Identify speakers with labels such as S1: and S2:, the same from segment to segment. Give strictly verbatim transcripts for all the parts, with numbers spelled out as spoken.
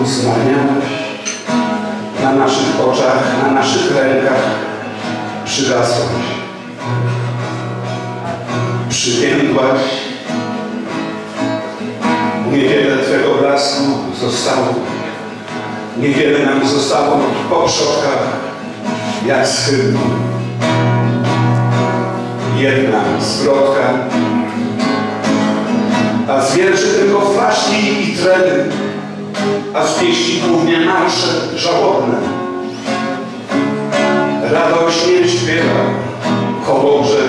S1: zmarniałeś, na naszych oczach, na naszych rękach przygasłaś, przywiędłaś, niewiele Twego blasku zostało, niewiele nam zostało po przodkach, jak z hymnu. Jedna zwrotka, a z wierszy tylko flaszki i treny, a z pieśni głównie marsze żałobne. Radośnie śpiewa kołobrzeg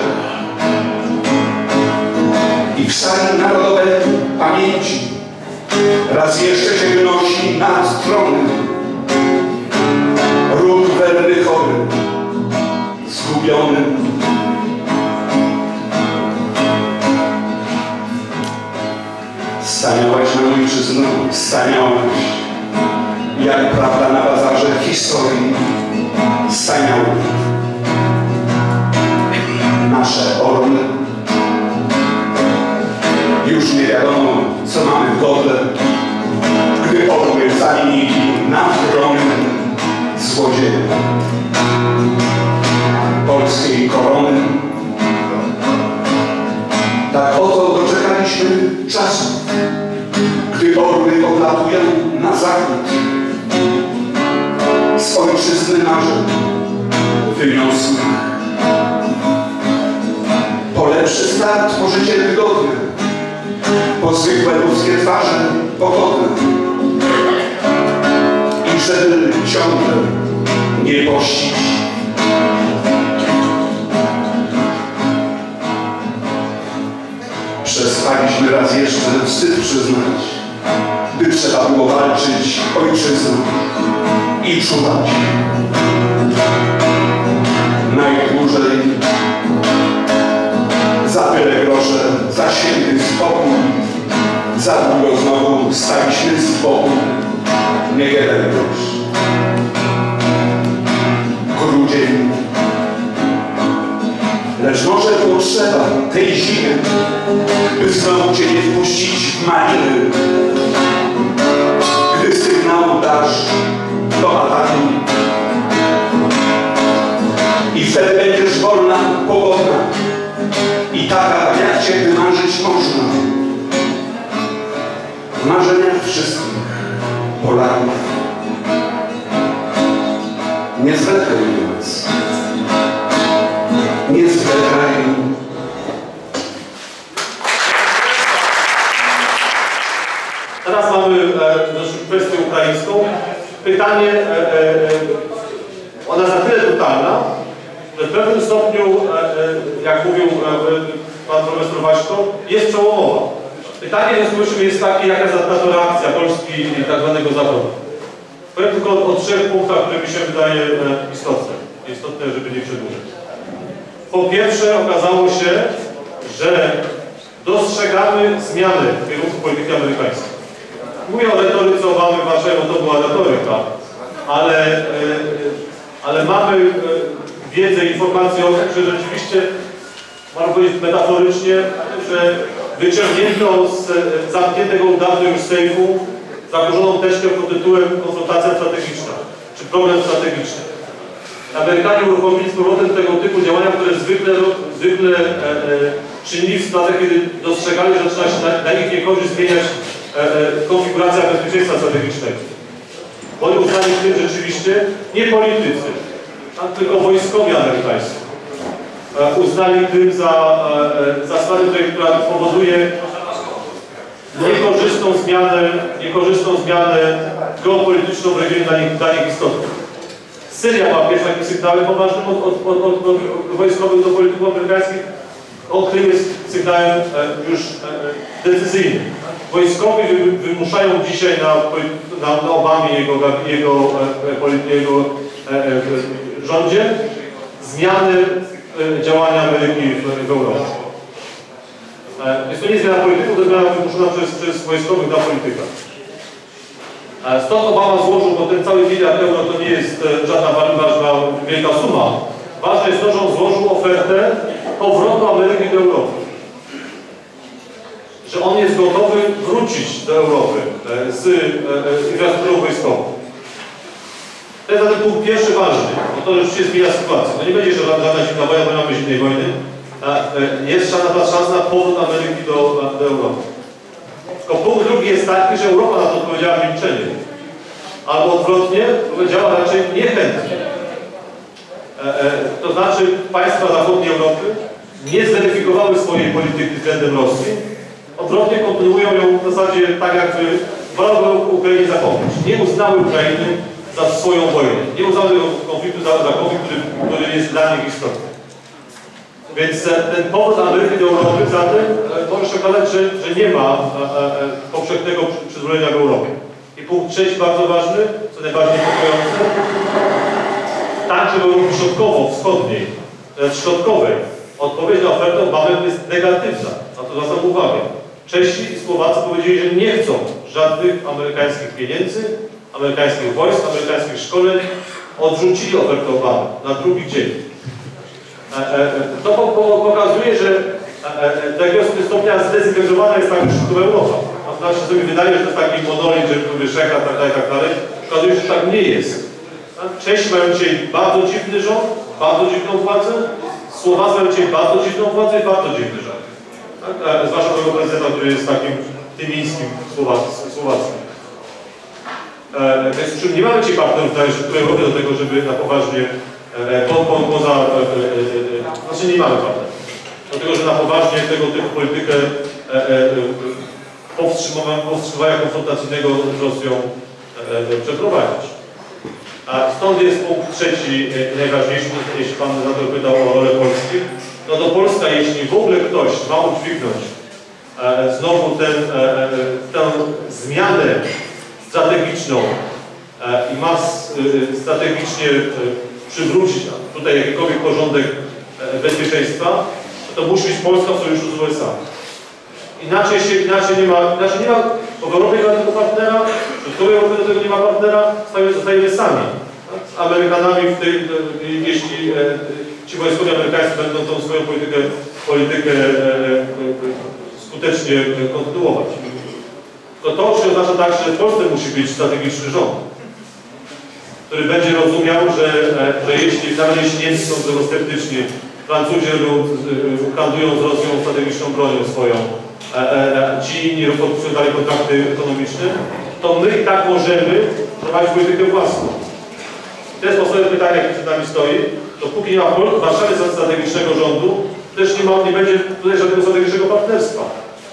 S1: i w sali narodowej pamięci raz jeszcze się wynosi nad tronem ród werny chory, zgubiony. Staniałaś na ojczyznę, staniałaś jak prawda na bazarze historii, staniały nasze orły. Już nie wiadomo, co mamy w godle, gdy orły zamienili nad gronem złodzieja polskiej korony. Tak oto doczekaliśmy czasu, gdy orły odlatują na zachód. Z ojczyzny marzeń wyniosłych po lepszy start możecie wygodny, po zwykłe ludzkie twarze pogodne i żeby ciągle nie pościć. Przestaliśmy raz jeszcze wstyd przyznać, by trzeba było walczyć ojczyzną i czuwać. Najdłużej za byle grosze, za święty spokój, za długo znowu staliśmy z boku, nie jeden grosz. Grudzień, lecz może potrzeba tej zimy, by znowu Cię nie wpuścić w maliny. Gdy sygnał dasz do ataku i wtedy będziesz wolna, pogodna i taka, jak Cię wymarzyć można. W marzeniach wszystkich Polaków. Nie zwlekaj więc, nie zwlekaj.
S2: Teraz mamy e, kwestię ukraińską. Pytanie, e, e, ona jest na tyle brutalna, że w pewnym stopniu, e, jak mówił e, pan profesor Waśko, jest przełomowa. Pytanie w związku z tym jest takie, jaka jest na to reakcja Polski i tak zwanego Zachodu. Powiem tylko o, o trzech punktach, które mi się wydaje e, istotne. Istotne, żeby nie przedłużyć. Po pierwsze, okazało się, że dostrzegamy zmiany w kierunku polityki amerykańskiej. Mówię o retoryce Obamy w Warszawie, bo to była retoryka, ale, e, ale mamy e, wiedzę, informacje o tym, że rzeczywiście, można powiedzieć metaforycznie, że wyciągnięto z zamkniętego dawno już sejfu zakurzoną teczkę pod tytułem konsultacja strategiczna, czy problem strategiczny. Amerykanie uruchomili z powrotem tego typu działania, które zwykle, zwykle e, e, czynili w sytuacjach, kiedy dostrzegali, że zaczyna się na, na ich niekorzyść zmieniać e, e, konfiguracja bezpieczeństwa strategicznego. Oni uznali w tym rzeczywiście nie politycy, a tylko wojskowi amerykańscy. E, uznali tym za, e, za sprawę, która powoduje niekorzystną zmianę, niekorzystną zmianę geopolityczną w regionie dla nich, dla nich istotną. Syria była pierwszym takim sygnałem poważnym od, od, od, od, od wojskowych do polityków amerykańskich. Krym jest sygnałem e, już e, decyzyjnym. Wojskowi wy, wymuszają dzisiaj na, na, na Obamie jego, jego, e, jego e, e, rządzie zmiany e, działania Ameryki w, w Europie. E, jest to nie zmiana polityków, to zmiana wymuszona przez, przez wojskowych dla polityka. Stąd Obama złożył, bo ten cały miliard euro to nie jest żadna ważna, wielka suma. Ważne jest to, że on złożył ofertę powrotu Ameryki do Europy. Że on jest gotowy wrócić do Europy. z infrastrukturą wojskową. To jest zatem punkt pierwszy ważny, bo to rzeczywiście zmienia sytuację. To nie będzie żadna zimna wojna, bo nie mamy zimnej wojny. Jest szansa, szansa na powrót Ameryki do, do Europy. Tylko punkt drugi jest taki, że Europa na to odpowiedziała milczeniem. Albo odwrotnie, powiedziała raczej niechętnie. To znaczy państwa zachodniej Europy nie zweryfikowały swojej polityki względem Rosji. Odwrotnie kontynuują ją w zasadzie tak, jakby wolały Ukrainie zapomnieć. Nie uznały Ukrainy za swoją wojnę. Nie uznały tego konfliktu za, za konflikt, który, który jest dla nich istotny. Więc ten powód Ameryki do Europy zatem może się okazać, że, że nie ma powszechnego przyzwolenia w Europie. I punkt trzeci bardzo ważny, co najbardziej niepokojące, także w Europie Środkowo-Wschodniej, środkowej, odpowiedź na ofertę Obamy jest negatywna. Na to zwracam uwagę. Czesi i Słowacy powiedzieli, że nie chcą żadnych amerykańskich pieniędzy, amerykańskich wojsk, amerykańskich szkoleń. Odrzucili ofertę Obamy na drugi dzień. To pokazuje, że do jakiegoś stopnia zdezintegrowana jest także środkowa Europa. Natomiast się sobie wydaje, że to jest taki monolit, że tu wyszeka, tak dalej, tak dalej. Okazuje się, że tak nie jest. Czesi mają dzisiaj bardzo dziwny rząd, bardzo dziwną władzę. Słowacy mają dzisiaj bardzo dziwną władzę i bardzo dziwny rząd. Tak? Zwłaszcza tego prezydenta, który jest takim tymińskim słowackim. E, więc czym nie mamy dzisiaj partnerów, które robią do tego, żeby na poważnie e, po, po, poza... E, e, e, znaczy nie mamy partnerów. Dlatego, że na poważnie tego typu politykę e, e, powstrzymywania konfrontacyjnego z Rosją e, e, przeprowadzić. A stąd jest punkt trzeci e, najważniejszy, jeśli Pan senator pytał o rolę Polski. No to Polska, jeśli w ogóle ktoś ma udźwignąć e, znowu ten, e, tę zmianę strategiczną e, i ma s, e, strategicznie e, przywrócić tutaj jakikolwiek porządek e, bezpieczeństwa, to musi być Polska w sojuszu z U S A. Inaczej, się, inaczej nie ma, inaczej nie ma, bo w Europie nie ma tego partnera, w której Europie do tego nie ma partnera, zostajemy sami. Z Amerykanami, w tej, jeśli e, ci wojskowi amerykańscy będą tą swoją politykę, politykę e, e, skutecznie kontynuować. To to oznacza tak, że w Polsce musi być strategiczny rząd, który będzie rozumiał, że, że jeśli, nawet jeśli Niemcy są tego sceptyczni, Francuzi handlują z Rosją strategiczną bronią swoją, ci inni podpisują dalej kontrakty ekonomiczne, to my i tak możemy prowadzić politykę własną. To jest podstawowe pytanie, jakie przed nami stoi. Dopóki nie ma w Warszawie strategicznego rządu, też nie, ma, nie będzie tutaj żadnego strategicznego partnerstwa.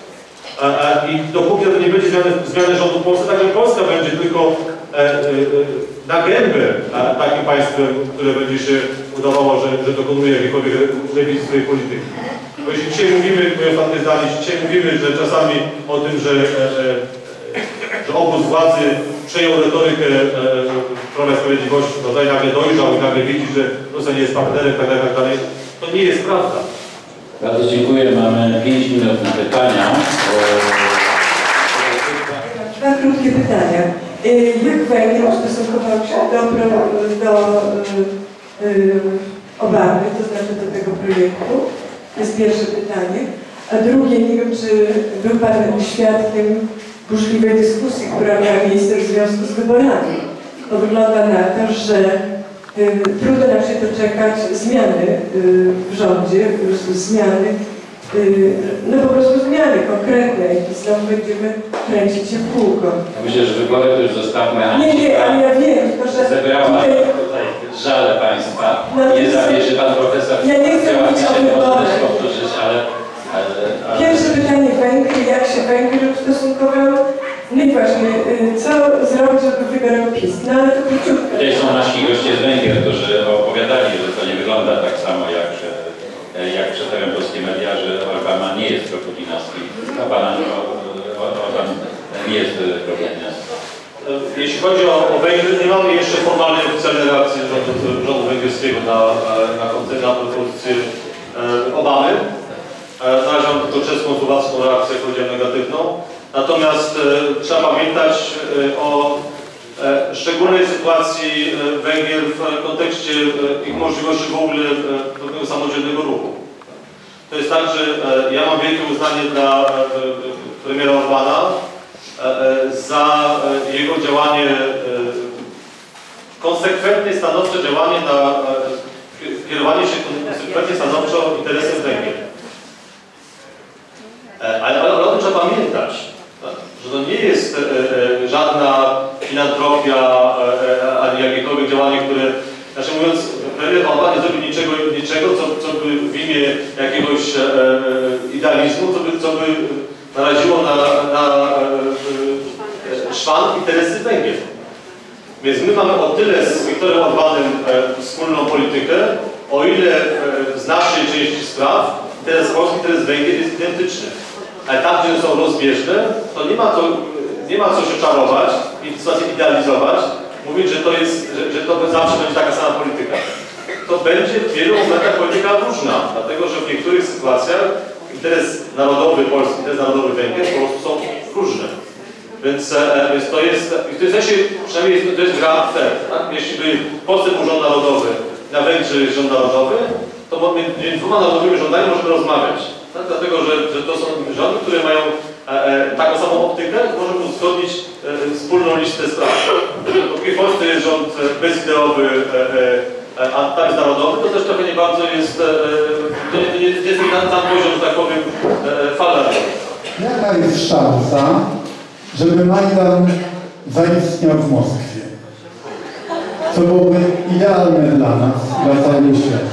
S2: I dopóki to nie będzie zmiany, zmiany rządu w Polsce, także Polska będzie tylko e, e, na gębę a, takim państwem, które będzie się udawało, że, że dokonuje jakiejkolwiek rewizji swojej polityki. Bo jeśli dzisiaj mówimy, moje ostatnie zdanie, dzisiaj mówimy, że czasami o tym, że, e, e, że obóz władzy przejął retorykę e, Prawa i Sprawiedliwości, no tutaj nagle dojrzał i nagle widzi, że Rosja nie jest partnerem, tak dalej, tak dalej, to nie jest prawda.
S3: Bardzo dziękuję. Mamy pięć minut na pytania.
S4: Dwa krótkie pytania. Jak Węgier ustosunkował się do, do yy, Obamy, to znaczy do tego projektu? To jest pierwsze pytanie. A drugie, nie wiem, czy był Pan świadkiem burzliwej dyskusji, która miała miejsce w związku z wyborami. To wygląda na to, że y, trudno nam się doczekać zmiany y, w rządzie, zmiany, y, no po prostu zmiany konkretnej i znowu będziemy kręcić się w kółko.
S3: Myślę, że wybory to już zostawmy.
S4: Nie, nie, ale ja wiem, tylko że
S3: zebrała
S4: tutaj,
S3: tutaj żale Państwa.
S4: No,
S3: nie zawierzy Pan Profesor.
S4: Ja nie chcę mówić o wyborach.
S3: powtórzyć, ale, ale, ale...
S4: Pierwsze pytanie Węgry, jak się Węgry ustosunkowały? No i właśnie, co zrobić, żeby wygrał PiS? No ale to króciutko.
S3: Tutaj są nasi goście z Węgier, którzy opowiadali, że to nie wygląda tak samo jak, jak przedstawiają polskie media, że Obama nie jest proputinowski. Obama nie jest proputinowski.
S2: Jeśli chodzi o, o Węgry, nie mamy jeszcze formalnej oficjalnej reakcji rządu, rządu węgierskiego na, na, na propozycję e, Obamy. E, Należy nam tylko czeską, słowacką reakcję, jak powiedziałem, negatywną. Natomiast e, trzeba pamiętać e, o e, szczególnej sytuacji e, Węgier w kontekście e, ich możliwości w ogóle e, pewnego samodzielnego ruchu. To jest tak, że e, ja mam wielkie uznanie dla e, premiera Orbana, za jego działanie, konsekwentnie stanowcze działanie na kierowanie się konsekwentnie stanowczo interesem Węgier. Ale, ale o tym trzeba pamiętać, tak? Że to nie jest e, e, żadna filantropia, e, ani jakiekolwiek działanie, które, znaczy mówiąc, premier Orban nie zrobił niczego, niczego co, co by w imię jakiegoś e, e, idealizmu, co by, co by naraziło na, na e, szwank interesy Węgier. Więc my mamy o tyle z Viktorem Orbanem e, wspólną politykę, o ile e, w znacznej części spraw interes Polski, interes Węgier jest identyczny. Ale tam, gdzie są rozbieżne, to nie ma, to, nie ma co się czarować i sytuację idealizować, mówić, że to, jest, że, że to zawsze będzie taka sama polityka. To będzie w wielu momentach polityka różna, dlatego że w niektórych sytuacjach interes narodowy Polski, interes narodowy Węgier po prostu są różne. Więc, e, więc to jest, w tym sensie przynajmniej jest, to jest gra fair. Tak? Jeśli by w Polsce był rząd narodowy, na Węgrzech jest rząd narodowy, to między dwoma narodowymi rządami możemy rozmawiać. Tak? Dlatego, że, że to są rządy, które mają e, e, taką samą optykę, możemy uzgodnić e, wspólną listę spraw. Dopóki w Polsce jest rząd bezideowy, e, e, a tam jest narodowy, to też trochę nie bardzo jest, e, nie, nie, nie jest tam, tam poziom, że tak powiem, e, fala.
S5: Jaka jest szansa, żeby Majdan zaistniał w Moskwie? Co byłoby idealne dla nas, dla całego świata.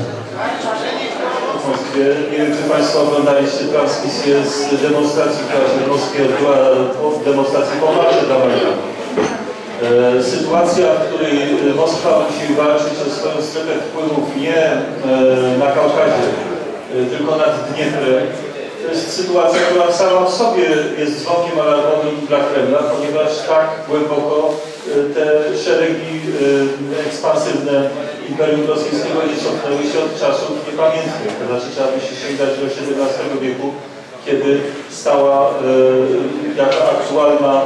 S6: W Moskwie. Nie wiem, czy Państwo oglądaliście transmisję z demonstracji, która się w Moskwie odbyła, demonstracji poparcia dla Majdanu. E, sytuacja, w której Moskwa musi walczyć o swoją strefę wpływów nie e, na Kaukazie, e, tylko nad Dnieprem. To jest sytuacja, która sama w sobie jest dzwonkiem alarmowym dla Kremla, ponieważ tak głęboko te szeregi ekspansywne Imperium Rosyjskiego nie cofnęły się od czasów niepamiętnych. To znaczy trzeba by się sięgać do siedemnastego wieku, kiedy stała jako aktualna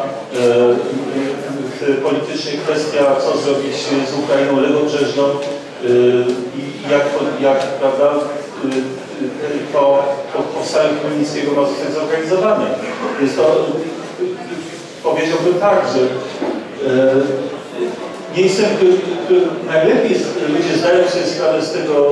S6: politycznie kwestia, co zrobić z Ukrainą lewobrzeżną i jak, jak prawda, to powstanie Chmielnickiego ma zostać zorganizowane. Jest to, powiedziałbym tak, że e, miejscem, najlepiej ludzie zdają sobie sprawę z tego,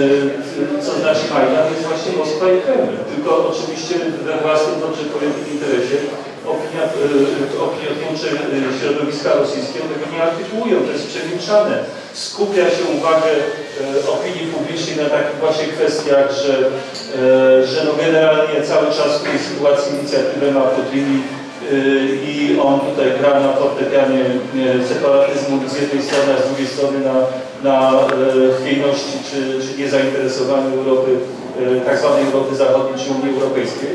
S6: e, co znaczy Majdan, jest właśnie Moskwa i Kreml. Tylko oczywiście we własnym, dobrze powiem, interesie opinia, e, opiniotwórcze środowiska rosyjskie tego nie artykułują, to jest przemilczane. Skupia się uwagę e, opinii publicznej na takich właśnie kwestiach, że, e, że no generalnie cały czas w tej sytuacji inicjatywę ma Putin i on tutaj gra na fortepianie separatyzmu z jednej strony, a z drugiej strony na, na chwiejności czy, czy niezainteresowaniu Europy, tak zwanej Europy Zachodniej czy Unii Europejskiej.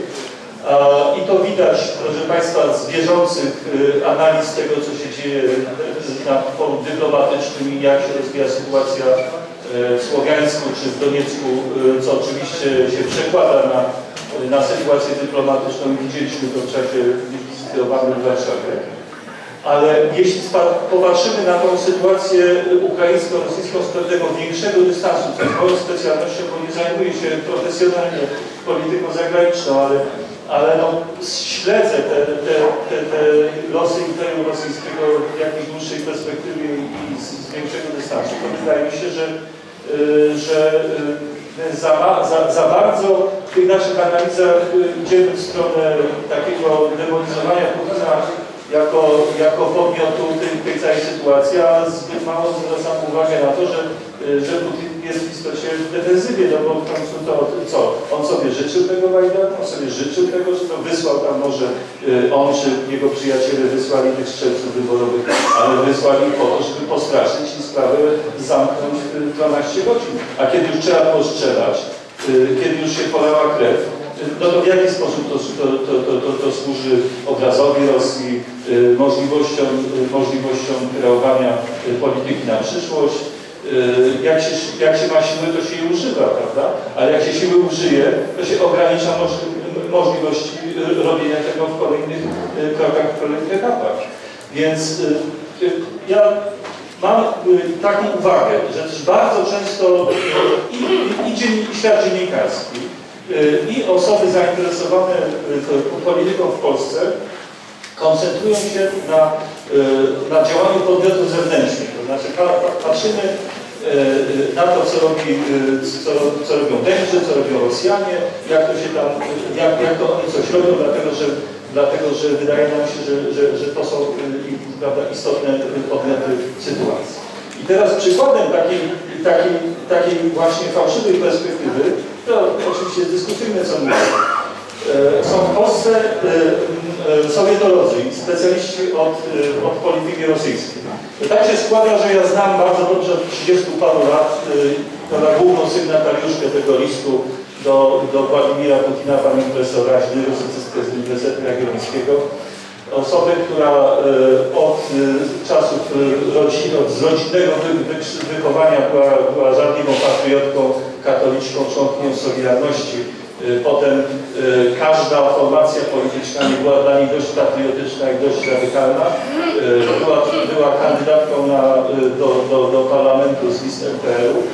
S6: I to widać, proszę Państwa, z bieżących analiz tego, co się dzieje na forum dyplomatycznym i jak się rozwija sytuacja w Słowiańsku czy w Doniecku, co oczywiście się przekłada na, na sytuację dyplomatyczną i widzieliśmy to w czasie wizyty Obamy w Warszawie. Ale jeśli popatrzymy na tą sytuację ukraińsko-rosyjską z pewnego większego dystansu, co jest moją specjalnością, bo nie zajmuję się profesjonalnie polityką zagraniczną, ale, ale no, śledzę te, te, te, te losy Imperium Rosyjskiego w jakiejś dłuższej perspektywie i z, z większego dystansu, to wydaje mi się, że, yy, że yy, za, za, za bardzo w tych naszych analizach idziemy w stronę takiego demonizowania Putina jako, jako podmiotu tej, tej całej sytuacji, a zbyt mało zwracam uwagę na to, że, że Putin jest w istocie w defensywie, no bo w końcu to co? On sobie życzył tego Majdanu, on sobie życzył tego, że to wysłał tam może on czy jego przyjaciele wysłali tych strzelców wyborowych, ale wysłali po to, żeby postraszyć i sprawę zamknąć w dwanaście godzin. A kiedy już trzeba było strzelać, kiedy już się polała krew, no to w jaki sposób to, to, to, to, to, to służy obrazowi Rosji, y, możliwościom, y, możliwościom kreowania y, polityki na przyszłość. Y, jak, się, jak się ma siły, to się je używa, prawda? Ale jak się siły użyje, to się ogranicza moż, możliwości robienia tego w kolejnych y, krokach, w kolejnych etapach. Więc y, y, ja mam y, taką uwagę, że też bardzo często y, i, i, i, dziennik, i świat dziennikarski, i osoby zainteresowane polityką w Polsce koncentrują się na, na działaniu podmiotów zewnętrznych. To znaczy patrzymy na to, co, robi, co, co robią Węgrzy, co robią Rosjanie, jak to się tam, jak, jak to oni coś robią, dlatego że, dlatego, że wydaje nam się, że, że, że to są prawda, istotne podmioty sytuacji. I teraz przykładem takiej, takiej, takiej właśnie fałszywej perspektywy, to oczywiście jest dyskusyjne, co mówię, są w Polsce sowietolodzy, specjaliści od, od polityki rosyjskiej. Tak się składa, że ja znam bardzo dobrze od trzydziestu paru lat na główną sygnatariuszkę tego listu do, do Władimira Putina, panią profesor Raźny, rosycystkę z Uniwersytetu Jagiellońskiego. Osobę, która od czasów rodziny, od rodzinnego wychowania była, była żarliwą patriotką, katoliczką, członkinią Solidarności. Potem każda formacja polityczna nie była dla niej dość patriotyczna i dość radykalna. Była, była kandydatką na, do, do, do parlamentu z list L P R u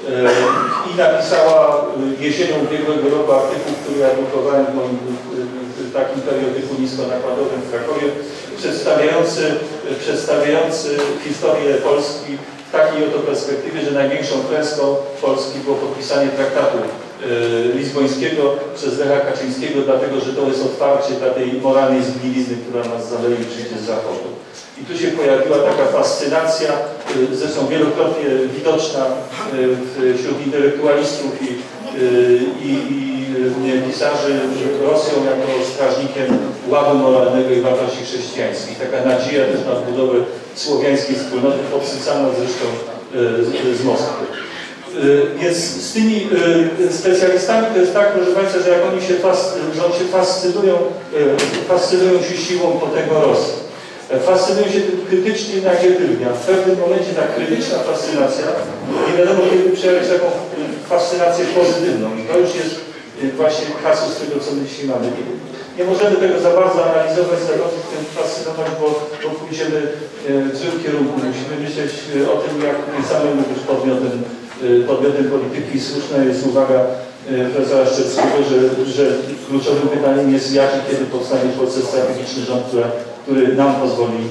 S6: i napisała jesienią ubiegłego roku artykuł, który ja drukowałem w moim w takim periodyku niskonakładowym w Krakowie, przedstawiający, przedstawiający historię Polski w takiej oto perspektywie, że największą klęską Polski było podpisanie traktatu lizbońskiego przez Lecha Kaczyńskiego, dlatego że to jest otwarcie dla tej moralnej zgnilizny, która nas zaleje przyjdzie z zachodu. I tu się pojawiła taka fascynacja, zresztą wielokrotnie widoczna wśród intelektualistów i, i, i pisarzy Rosją jako strażnikiem ładu moralnego i wartości chrześcijańskich. Taka nadzieja też na budowę słowiańskiej wspólnoty, podsycana zresztą z, z Moskwy. Więc z tymi specjalistami to jest tak, proszę Państwa, że jak oni się, fas, że oni się fascynują, fascynują się siłą potęgą Rosji. Fascynują się tym krytycznie i negatywnie, a w pewnym momencie ta krytyczna fascynacja, nie wiadomo kiedy przejąć taką fascynację pozytywną. I to już jest właśnie kasus tego, co my dzisiaj mamy. Nie, nie możemy tego za bardzo analizować, za bardzo tym fascynować, bo, bo pójdziemy w złym kierunku. Musimy myśleć o tym, jak samym być podmiotem, podmiotem polityki. Słuszna jest uwaga profesora Szczeckiego, że, że kluczowym pytaniem jest, jak i kiedy powstanie w Polsce strategiczny rząd, który, który nam pozwoli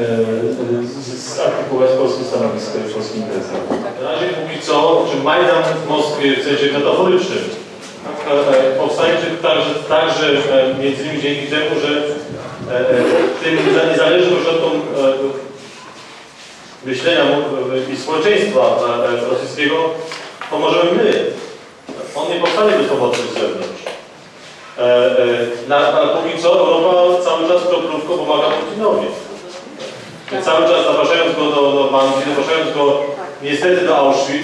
S6: zartykułować polskie stanowisko i polskie interesy.
S2: Na razie póki co, czy Majdan w Moskwie w sensie metaforycznym powstaje także, także między innymi dzięki temu, że tym niezależnym ośrodkom myślenia i społeczeństwa rosyjskiego pomożemy my. On nie powstanie bez pomocy z zewnątrz. Na, na póki co Europa cały czas kroplówko pomaga Putinowi. Cały czas zapraszając go do Normandii, zapraszając go niestety do Auschwitz,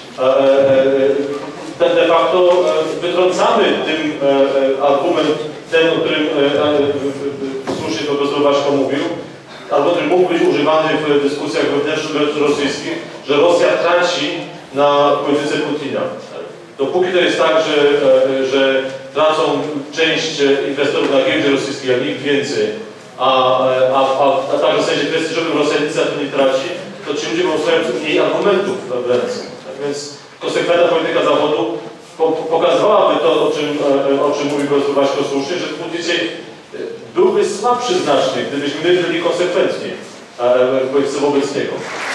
S2: de facto wytrącamy tym argument, ten, o którym słusznie to profesor Waszko mówił, albo który mógł być używany w dyskusjach wewnętrzno-rosyjskich, że Rosja traci na polityce Putina. Dopóki to jest tak, że, że tracą część inwestorów na giełdzie rosyjskiej, jak nikt więcej, a, a, a, a także w sensie prestiżowym Rosja nic na tym nie traci, to ci ludzie mają mniej argumentów w ręce. Tak więc konsekwentna polityka Zachodu po, pokazywałaby to, o czym, o czym mówi profesor Waszko słusznie, że Putin dzisiaj byłby słabszy znacznie, gdybyśmy my byli konsekwentni wobec wobec niego.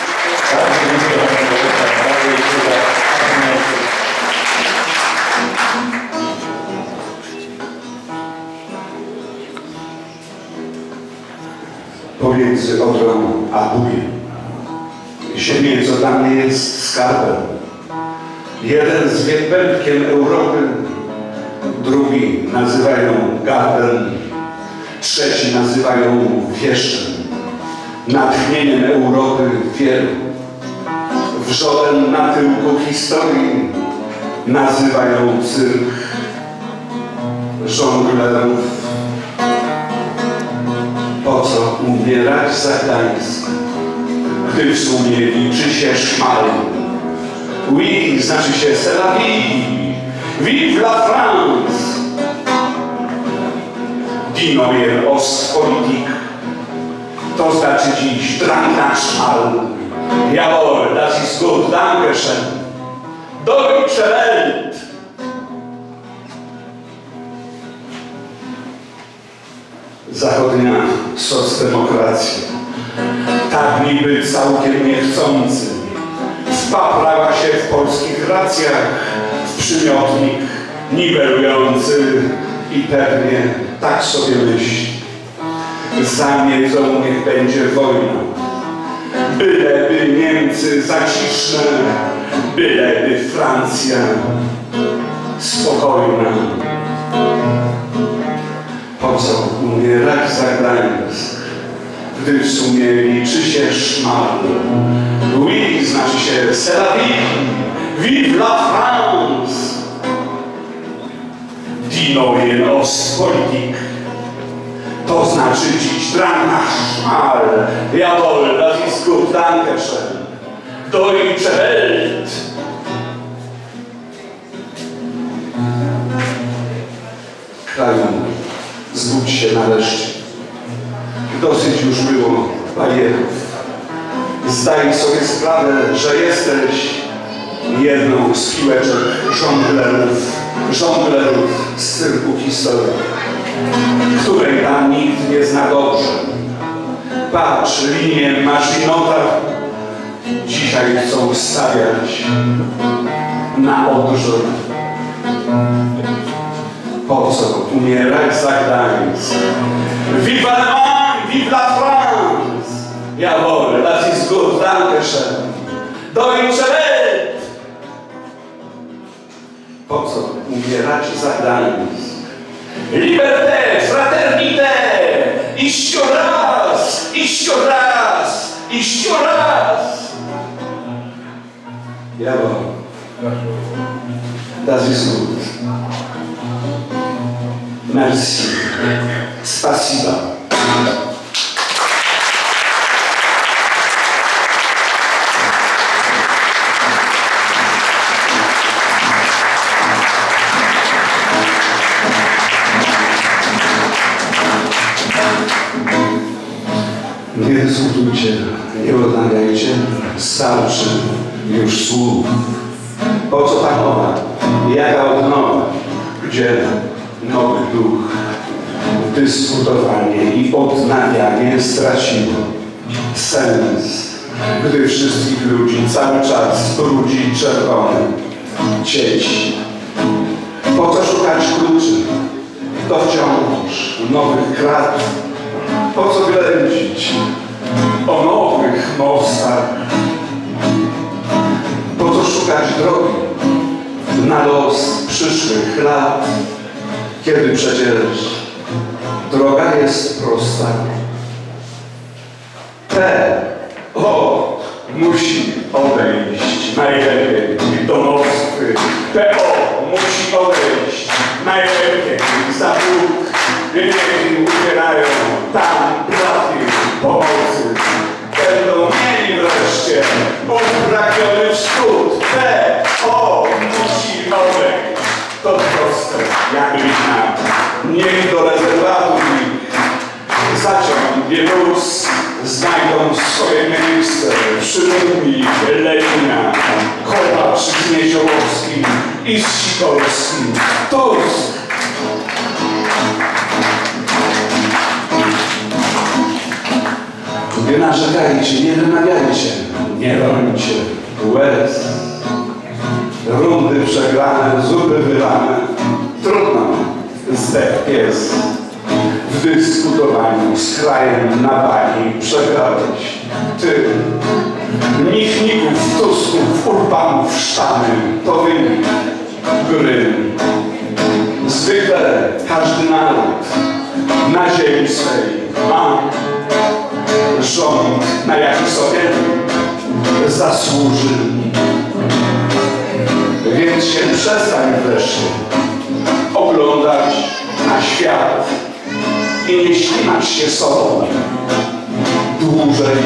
S1: Pomiędzy Odrą a Bugiem. Ziemię, co dla mnie jest skarbem. Jeden z wielbłędkiem Europy, drugi nazywają gardem, trzeci nazywają wieszczem. Natchnieniem Europy wielu. Wrzodem na tyłku historii nazywają cyrk żonglerów. Po co umierać za Gdańsk, gdy w sumie liczy się szmal? Oui, znaczy się c'est la vie, vive la France. Die neue Ostpolitik, to znaczy dziś drang na szmal. Jawohl, das ist gut, danke schön. Deutsche Welt. zachodnia socdemokracja, tak niby całkiem niechcący, wpaprała się w polskich racjach w przymiotnik niwelujący i pewnie tak sobie myśli. Zamiedzą niech będzie wojna, byleby Niemcy zaciszne, byleby Francja spokojna. Po co umierać za Gdańsk, gdy w sumie liczy się szmal? Oui, znaczy się c'est la vie, vive la France! Die neuen Ostpolitik, to znaczy dziś dran nach Schmal. Jawohl, das ist gut, danke schön. Deutsche Welt. Kraju, zbudź się nareszcie. Dosyć już było barierów. Zdaj sobie sprawę, że jesteś jedną z piłeczek żonglerów, żonglerów z cyrku historii, której tam nikt nie zna dobrze. Patrz, linię maszynota dzisiaj chcą stawiać na odrzut. Po co umierać za Gdańsk? Vive Allemagne, vive la France! Jawohl, das ist gut, danke schön. Deutsche Welt! Po co umierać za Gdańsk? Liberté, fraternité! Jeszcze raz, jeszcze raz, jeszcze raz! Jawohl, das ist gut. Merci. Spasiba. Nie dyskutujcie, nie odnawiajcie, starczy już słów. Po co ta mowa? Jaka odnowa? Gdzie nowy duch? Dyskutowanie i odnawianie straciło sens, gdy wszystkich ludzi cały czas brudzi czerwone cieci. Po co szukać kluczy do wciąż nowych krat? Po co ględzić o nowych mostach? Po co szukać drogi na los przyszłych lat, kiedy przecież droga jest prosta? P O musi odejść najlepiej do Moskwy. P O musi odejść najlepiej za Bóg. Niech udzielają tam prawie pomocy. Będą mieli wreszcie upragniony wschód. P O musi odejść. To proste jak lina. Niech do rezerwatu ich zaciągnie luz. Znajdą swoje miejsce przy mumii Lenina, Kopacz z Nieziołowskim i z Sikorskim. Tusk! Nie narzekajcie, nie wymawiajcie, nie rońcie łez. Rundy przegrane, zupy wylane, trudno, zdech pies. W dyskutowaniu z krajem na bani przegrałeś ty. Michników, Tusków, Urbanów, Sztamy to wynik gry. Zwykle każdy naród na ziemi swej ma rząd, na jaki sobie zasłuży. Więc się przestań wreszcie oglądać na świat i nie ślimać się sobą dłużej.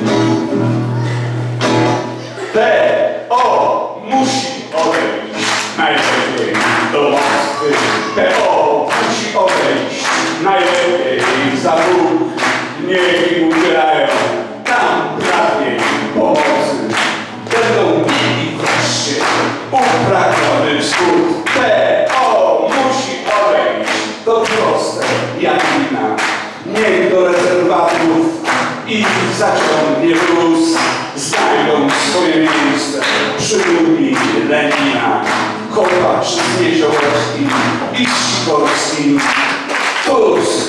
S1: P O musi odejść najlepiej do Moskwy. P O musi odejść najlepiej za Bóg. Niech im udzielają tam prawie pomocy. Będą mieli wreszcie upragniony wschód. P O musi odejść. To proste jak wina. swoje miejsce przy dumni Lenina, Kopacz z Niesiołowskim i Sikorskim, Tusk.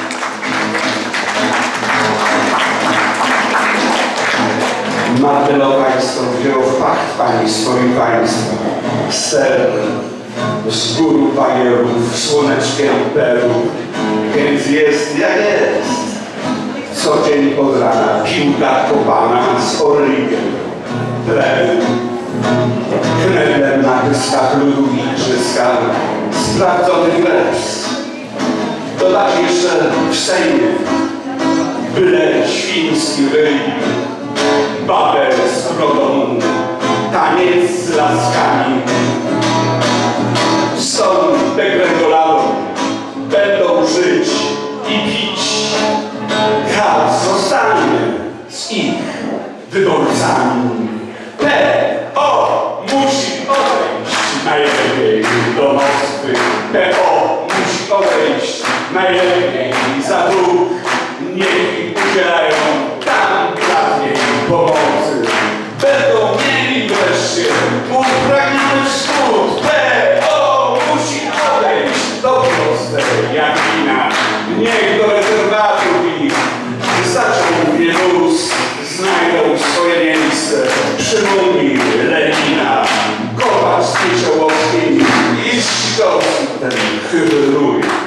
S1: Martelo państwo wzięło w pacht pani swoim państwa, ster z gór bajerów, słoneczkiem Peru, więc jest jak jest. Co dzień od rana piłka kopana z orlikiem, plem, kneblem na dyskach ludu igrzyska, sprawdzony wers. Dodać jeszcze w Sejmie byle świński ryj, babę z brodą, taniec z laskami. Stąd degrengoladą będą żyć i pić. Kac zostanie z ich wyborcami. P O musi odejść najlepiej do Moskwy. P O musi odejść najlepiej za dróg. Niech im udzielają tam dawniej pomocy. Będą mieli wreszcie upragniony wschód. P O musi odejść do prostej jak wina. Niech do rezerwatów ich zaciągnie luz. Znajdą swoje miejsce przy mumii Lenina. Kopacz z Niesiołowskim i Sikorskim ten hybryduj.